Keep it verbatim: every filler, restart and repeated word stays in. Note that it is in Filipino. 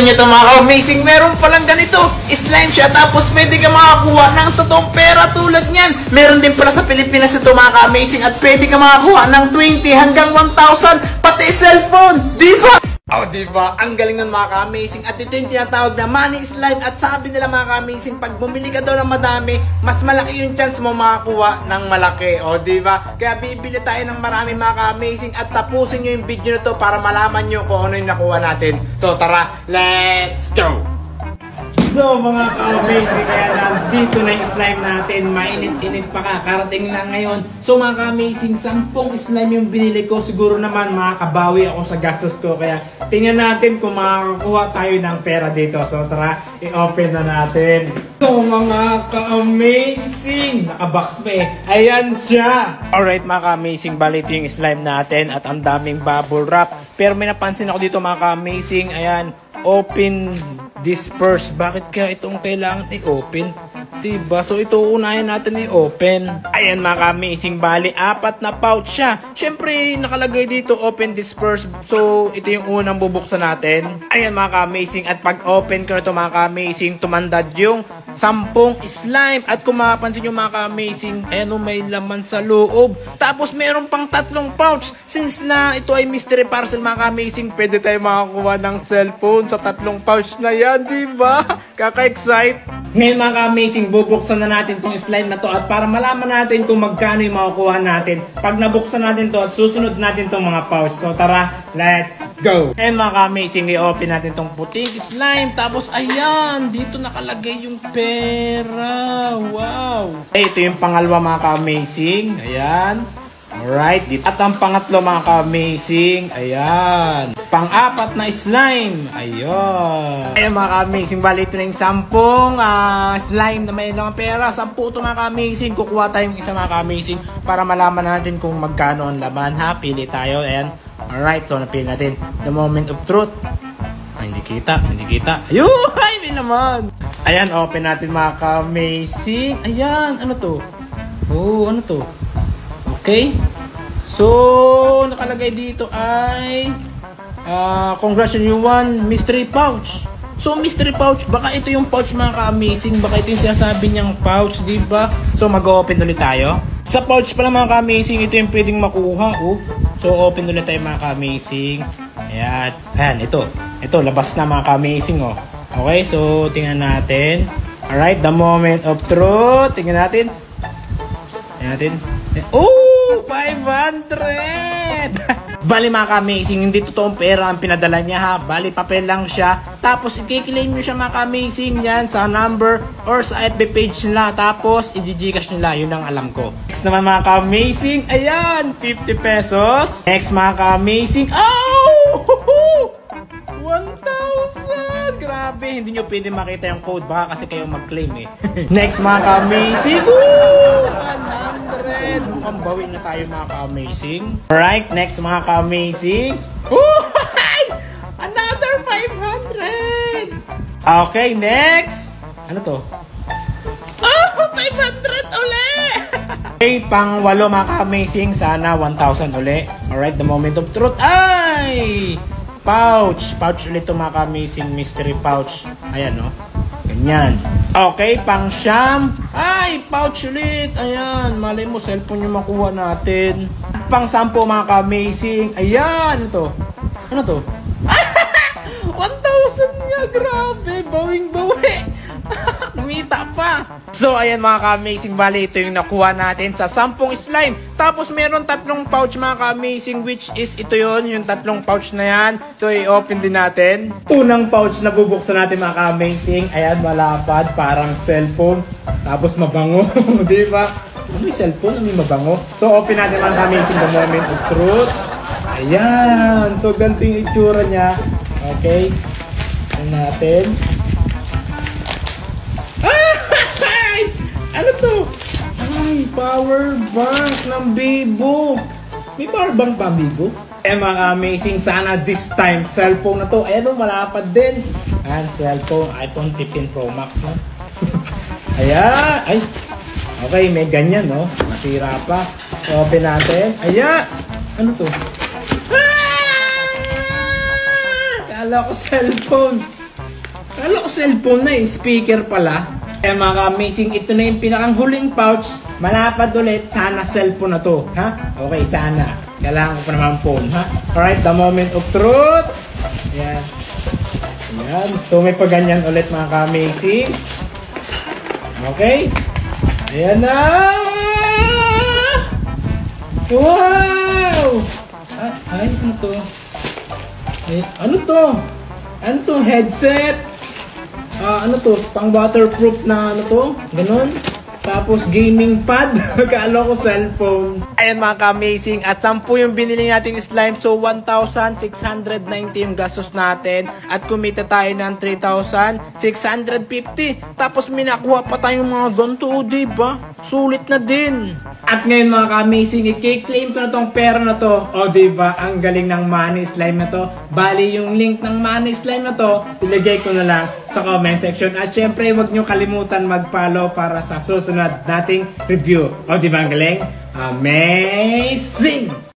Gusto nyo ito mga ka-amazing? Meron palang ganito. Slime siya tapos pwede ka makakuha ng totoong pera tulad niyan. Meron din pala sa Pilipinas ito mga ka-amazing at pwede ka makakuha ng twenty hanggang one thousand pati cellphone. Di ba? Oh, diba? Ang galing ng mga ka-amazing. At ito yung tinatawag na money slime. At sabi nila mga ka-amazing, pag bumili ka daw ng madami, mas malaki yung chance mo makakuha ng malaki. O, diba? Kaya bibili tayo ng marami mga ka-amazing. At tapusin nyo yung video na to para malaman nyo kung ano yung nakuha natin. So, tara, let's go! So mga ka-amazing, kaya nandito na yung slime natin. Mainit-init pa ka, karating lang ngayon. So mga ka-amazing, sampung slime yung binili ko. Siguro naman makakabawi ako sa gastos ko. Kaya tingnan natin kung makakakuha tayo ng pera dito. So tara, i-open na natin. So mga ka-amazing, nakabox pa eh. Ayan siya. Alright mga ka-amazing, bali ito yung slime natin. At ang daming bubble wrap. Pero may napansin ako dito mga ka-amazing. Ayan, open disperse. Bakit kaya itong kailangan i-open? Diba? So ito unahin natin i-open. Ayan mga ka-amazing, bali apat na pouch siya. Syempre nakalagay dito open disperse. So ito yung unang bubuksan natin. Ayan mga ka-amazing, at pag open ko na ito mga ka-amazing, tumandad yung sampung slime. At kung makapansin nyo mga ka-amazing, ayan o, may laman sa loob. Tapos meron pang tatlong pouch. Since na ito ay mystery parcel mga ka-amazing, pwede tayo makakuha ng cellphone sa tatlong pouch na yan, diba? Kaka-excite. Ngayon mga ka-amazing, bubuksan na natin itong slime na to. At para malaman natin kung magkano yung makukuha natin, pag nabuksan natin to, susunod natin itong mga pouch. So tara, let's go! Ngayon mga ka-amazing, i-open natin itong puting slime. Tapos ayan, dito nakalagay yung pera. Wow! Okay, ito yung pangalawa mga ka-amazing. Ayan. Alright. At ang pangatlo mga ka-amazing. Ayan. Pang-apat na slime. Ayun. Ayan mga ka-amazing. Bali ito na yung sampung uh, slime na may ilang pera. Sampu ito mga ka-amazing. Kukuha tayong isa mga ka-amazing para malaman natin kung magkano ang laman ha. Pili tayo. Ayan. Alright. So napili natin. The moment of truth. Ay, hindi kita. Hindi kita. Ayun. Ay, may naman. Ayan. Open natin mga ka-amazing. Ayan. Ano to? Oh, ano to? Okay. So, nakalagay dito ay uh, congrats on you won mystery pouch. So, mystery pouch. Baka ito yung pouch mga ka-amazing. Baka ito yung sinasabi niyang pouch, diba? So, mag-open ulit tayo. Sa pouch pala mga ka-amazing, ito yung pwedeng makuha. Oh. So, open ulit tayo mga ka-amazing. Ayan. Ayan, ito. Ito, labas na mga ka-amazing. Oh. Okay, so, tingnan natin. Alright, the moment of truth. Tingnan natin. Tingnan natin. Oh! five hundred! Bali mga ka-amazing, hindi totoong pera ang pinadala niya ha. Bali papel lang siya. Tapos i-claim nyo siya mga ka-amazing yan sa number or sa F B page nila. Tapos i-gcash nila. Yun ang alam ko. Next naman mga ka-amazing, ayan, fifty pesos. Next mga ka-amazing, oh! one thousand! Grabe, hindi nyo pwede makita yung code. Baka kasi kayo mag-claim eh. Next mga ka-amazing, woo! one hundred! Mukhang bawin na tayo mga ka-amazing. Alright, next mga ka-amazing. Woo! Another five hundred! Okay, next! Ano to? Oh! five hundred ulit! Okay, pang walo mga ka-amazing. Sana one thousand ulit. Alright, the moment of truth. Ay! Pouch. Pouch ulit ito mga ka-amazing. Mystery pouch. Ayan, no? Ganyan. Okay, pang siyam. Ay, pouch ulit. Ayan. Malay mo, cellphone yung makuha natin. Pang sampo mga ka-amazing. Ayan. Ano to? Ano to? one thousand nga. Grabe. Bawing-bawi. Kumita pa. So, ayan mga ka-amazing. Bali, ito yung nakuha natin sa sampung slime. Tapos, meron tatlong pouch mga ka-amazing, which is ito yon yung tatlong pouch na yan. So, i-open din natin. Unang pouch na bubuksan natin mga ka-amazing. Ayan, malapad. Parang cellphone. Tapos, mabango. Diba? May cellphone, may mabango. So, open natin mga ka-amazing the moment of truth. Ayan. So, ganito yung itsura niya. Okay. Ayan natin. Ano to? Ay, power bank ng Vivo. May power bank ba, Vivo? Eh, mga amazing. Sana this time, cellphone na to. Ayan o, malapad din. Ayan, cellphone. iPhone fifteen Pro Max, no? Ayan. Ay. Okay, may ganyan, no? Masira pa. So, open natin. Ayan. Ano to? Ah! Kala ko cellphone. Kala ko cellphone na eh, speaker pala. Kaya mga amazing, ito na yung pinakang huling pouch. Malapad ulit, sana cellphone na to. Ha? Okay, sana. Kailangan ko pa naman phone, ha? Alright, the moment of truth. Ayan. Ayan. So, may paganyan ulit mga ka-amazing. Okay. Ayan na! Wow! Ah, ay, ano to? Eh, ano to? Ano to? Headset? Ah, ano to? Pang waterproof na ano to? Ganon? Tapos gaming pad. Kala ko cellphone. Ayan mga ka-amazing. At sampu yung binili nating slime. So one thousand six hundred ninety yung gastos natin. At kumita tayo ng three thousand six hundred fifty. Tapos minakuha pa tayong mga ganito. O diba? Sulit na din. At ngayon mga ka-amazing, i-claim ko na tong pera na to. O diba? Ang galing ng money slime na to. Bali yung link ng money slime na to, ilagay ko na lang sa comment section. At syempre, huwag nyo kalimutan mag-follow para sa susunod nating review. O diba ang galing? Amazing!